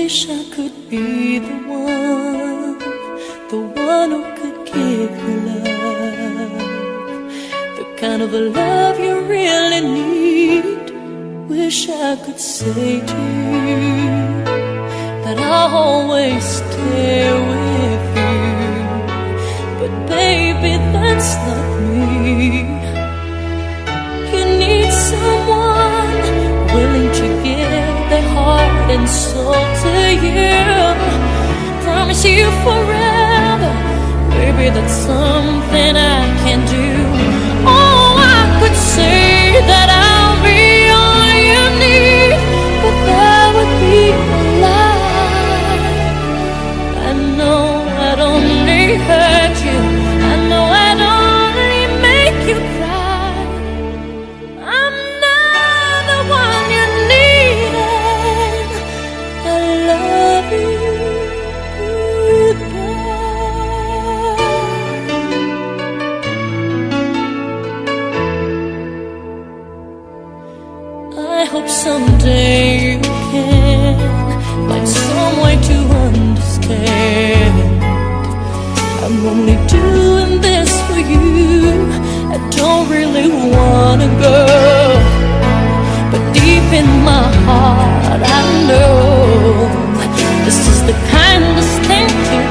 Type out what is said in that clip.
wish I could be the one who could give you love, the kind of love you really need. Wish I could say to you that I'll always stay with you, but baby, that's not me. You need someone willing to give their heart and soul to you, promise you forever. Baby, that's something I can do. Oh, I could say that I'll be all you need, but that would be a lie. I know I'd only hurt you, I know I'd only make you cry. I'm not the one you needed. I love you. I hope someday you can find some way to understand. I'm only doing this for you. I don't really wanna go, but deep in my heart I know this is the kindest thing to